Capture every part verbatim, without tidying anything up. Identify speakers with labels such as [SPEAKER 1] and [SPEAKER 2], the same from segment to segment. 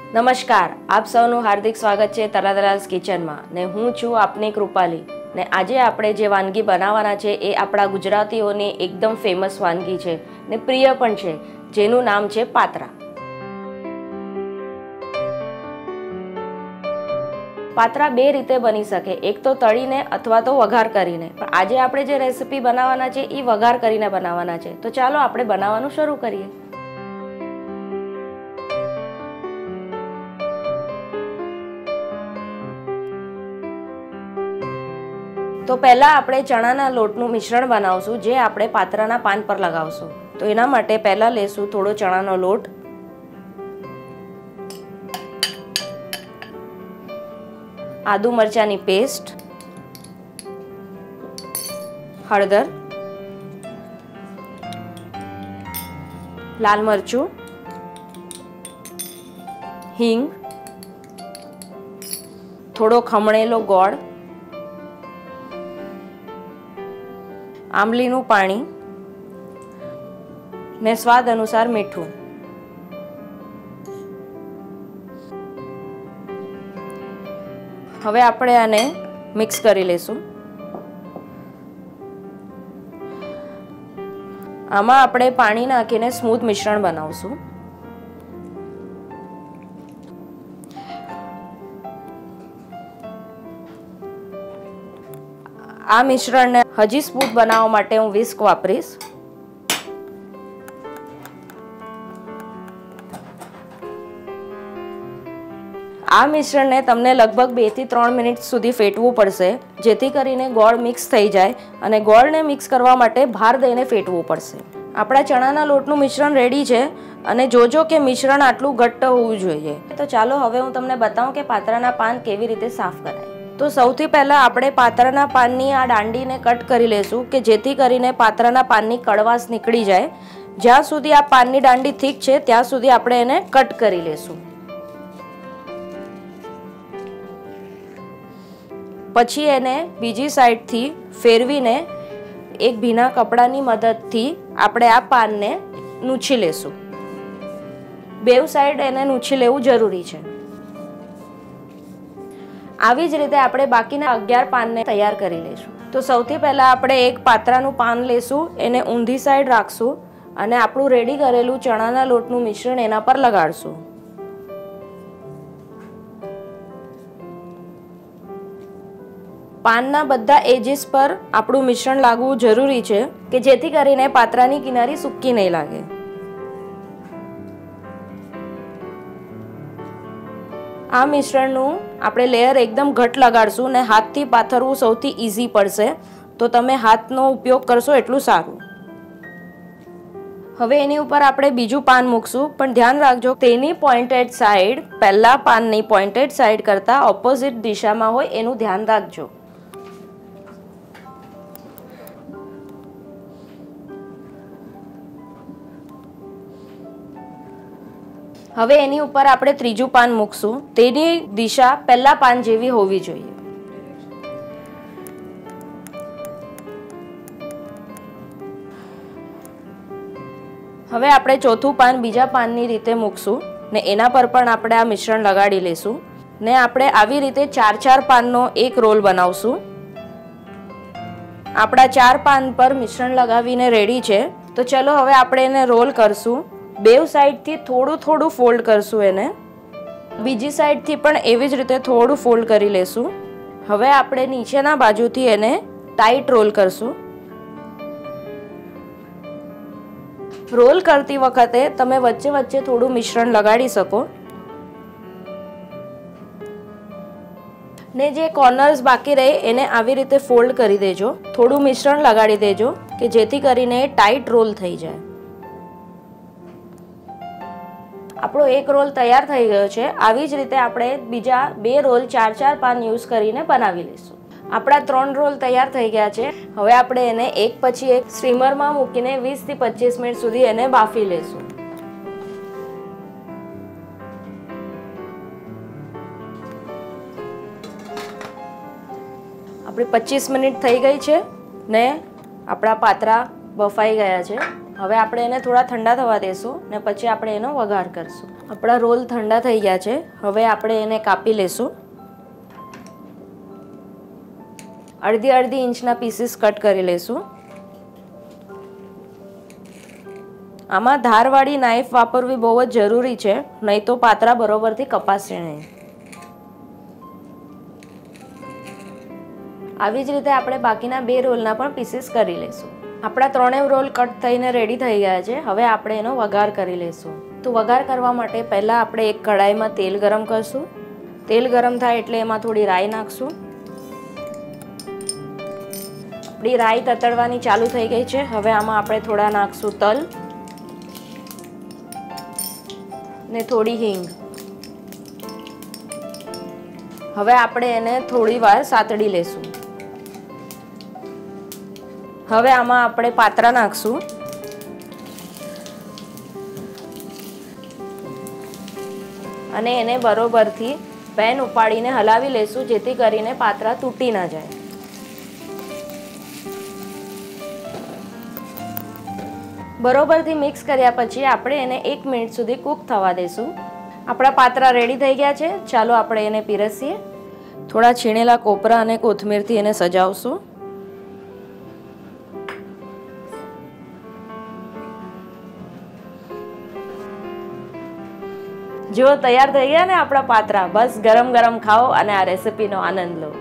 [SPEAKER 1] નમસ્કાર, આપ સૌનું હાર્દિક સ્વાગત છે તલા દલાલ્સ કિચનમાં ને હું છું આપની કૃપાલી ને આજે આપણે જે વાનગી બનાવવાના છે એ આપણા ગુજરાતીઓની એકદમ ફેમસ વાનગી છે ને પ્રિય પણ છે, જેનું નામ છે પાત્રા. પાત્રા બે રીતે બની શકે, એક તો તળીને અથવા તો વઘાર કરીને. પણ આજે આપણે જે રેસીપી બનાવવાના છે એ વઘાર કરીને બનાવવાના છે. તો ચાલો આપણે બનાવવાનું શરૂ કરીએ. તો પહેલાં આપણે ચણાના લોટનું મિશ્રણ બનાવશું, જે આપણે પાત્રાના પાન પર લગાવશું. તો એના માટે પહેલાં લેશું થોડો ચણાનો લોટ, આદુ મરચાંની પેસ્ટ, હળદર, લાલ મરચું, હિંગ, થોડો ખમણેલો ગોળ, આંબલીનું પાણી ને સ્વાદ અનુસાર મીઠું. હવે આપણે આને મિક્સ કરી લઈશું. આમાં આપણે પાણી નાખીને સ્મૂથ મિશ્રણ બનાવશું. આ મિશ્રણને હજી સ્મૂથ બનાવવા માટે હું વિસ્ક વાપરીશ. આ મિશ્રણને તમને લગભગ બે થી ત્રણ મિનિટ સુધી ફેટવું પડશે, જેથી કરીને ગોળ મિક્સ થઈ જાય, અને ગોળને મિક્સ કરવા માટે ભાર દઈને ફેટવું પડશે. આપણા ચણાના લોટનું મિશ્રણ રેડી છે, અને જોજો કે મિશ્રણ આટલું ઘટ્ટ હોવું જોઈએ. તો ચાલો હવે હું તમને બતાવું કે પાત્રાના પાન કેવી રીતે સાફ કરાય. તો સૌથી પહેલાં આપણે પાત્રાના પાનની આ દાંડીને કટ કરી લેશું, કે જેથી કરીને પાત્રાના પાનની કડવાશ નીકળી જાય. જ્યાં સુધી આ પાનની દાંડી ઠીક છે ત્યાં સુધી આપણે એને કટ કરી લેશું. પછી એને બીજી સાઈડથી ફેરવીને એક ભીના કપડાની મદદથી આપણે આ પાનને નૂછી લેશું. બેવ સાઈડ એને નૂછી લેવું જરૂરી છે. આવી જ રીતે આપણે બાકીના અગિયાર પાનને તૈયાર કરી લઈશું. તો સૌથી પહેલાં આપણે એક પાત્રાનું પાન લેશું, એને ઊંધી સાઈડ રાખશું અને આપણું રેડી કરેલું ચણાના લોટનું મિશ્રણ એના પર લગાડશું. પાનના બધા એજીસ પર આપણું મિશ્રણ લાગવું જરૂરી છે, કે જેથી કરીને પાત્રાની કિનારી સૂકી નહીં લાગે. આ મિશ્રણનું આપણે લેયર એકદમ ઘટ લગાડશું ને હાથથી પાથરવું સૌથી ઇઝી પડશે, તો તમે હાથનો ઉપયોગ કરશો એટલું સારું. હવે એની ઉપર આપણે બીજું પાન મૂકશું, પણ ધ્યાન રાખજો તેની પોઇન્ટેડ સાઈડ પહેલા પાનની પોઇન્ટેડ સાઈડ કરતાં ઓપોઝિટ દિશામાં હોય એનું ધ્યાન રાખજો. હવે એની ઉપર આપણે ત્રીજું પાન મૂકશું, તેની દિશા પહેલા પાન જેવી હોવી જોઈએ. હવે આપણે ચોથું પાન બીજા પાનની રીતે મૂકશું ને એના પર પણ આપણે આ મિશ્રણ લગાડી લઈશું, ને આપણે આવી રીતે ચાર ચાર પાનનો એક રોલ બનાવશું. આપણા ચાર પાન પર મિશ્રણ લગાવીને રેડી છે. તો ચલો હવે આપણે એને રોલ કરશું. બેવ સાઈડથી થોડું થોડું ફોલ્ડ કરશું એને. બીજી સાઈડથી પણ એવી જ રીતે થોડું ફોલ્ડ કરી લેશું. હવે આપણે નીચેના બાજુથી એને ટાઈટ રોલ કરશું. રોલ કરતી વખતે તમે વચ્ચે વચ્ચે થોડું મિશ્રણ લગાડી શકો. ને જે કોર્નર્સ બાકી રહે એને આવી રીતે ફોલ્ડ કરી દેજો. થોડું મિશ્રણ લગાડી દેજો, કે જેથી કરીને ટાઈટ રોલ થઈ જાય. આપણો એક રોલ તૈયાર થઈ ગયો છે. આવી જ રીતે આપણે બીજા બે રોલ ચાર ચાર પાન યુઝ કરીને બનાવી લઈશું. આપણા ત્રણ રોલ તૈયાર થઈ ગયા છે. હવે આપણે એને એક પછી એક સ્ટીમરમાં મૂકીને વીસ થી પચીસ મિનિટ સુધી એને બાફી લઈશું. આપણી પચીસ મિનિટ થઈ ગઈ છે ને આપણા પાત્રા બફાઈ ગયા છે. હવે આપણે એને થોડા ઠંડા થવા દેશું ને પછી આપણે એનો વઘાર કરશું. આપણા રોલ ઠંડા થઈ ગયા છે. હવે આપણે એને કાપી લેશું. અડધી અડધી ઇંચના પીસીસ કટ કરી લેશું. આમાં ધારવાળી નાઈફ વાપરવી બહુ જ જરૂરી છે, નહીં તો પાતરા બરોબરથી કપાશે નહીં. આવી જ રીતે આપણે બાકીના બે રોલના પણ પીસીસ કરી લેશું. આપણા ત્રણેય રોલ કટ થઈને રેડી થઈ ગયા છે. હવે આપણે એનો વઘાર કરી લેશું. તો વઘાર કરવા માટે પહેલાં આપણે એક કઢાઈમાં તેલ ગરમ કરશું. તેલ ગરમ થાય એટલે એમાં થોડી રાઈ નાખશું. આપણી રાઈ તતડવાની ચાલુ થઈ ગઈ છે. હવે આમાં આપણે થોડા નાખશું તલ ને થોડી હિંગ. હવે આપણે એને થોડી વાર સાતડી લેશું. હવે આમાં આપણે પાત્રા નાખશું. અને એને બરોબરથી પેન ઉપાડીને હલાવી લેશું, જેથી કરીને પાત્રા તૂટી ના જાય. બરોબરથી મિક્સ કર્યા પછી આપણે એને એક મિનિટ સુધી કૂક થવા દેશું. આપણા પાત્રા રેડી થઈ ગયા છે. ચાલો આપણે એને પીરસીએ. થોડા છીણેલા કોપરા અને કોથમીરથી એને સજાવશું. જો તૈયાર થઈ ગયા ને આપણા પાત્રા, બસ ગરમ ગરમ ખાઓ અને આ રેસિપીનો આનંદ લો.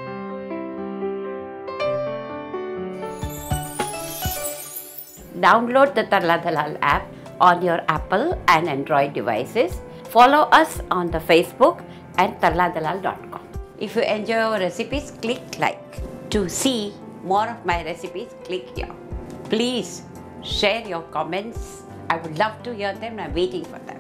[SPEAKER 2] Download the Tarla Dalal app on your Apple and Android devices. Follow us on the Facebook and tarla dalal dot com. If you enjoy our recipes, click like. To see more of my recipes, click here. Please share your comments. I would love to hear them. I'm waiting for that.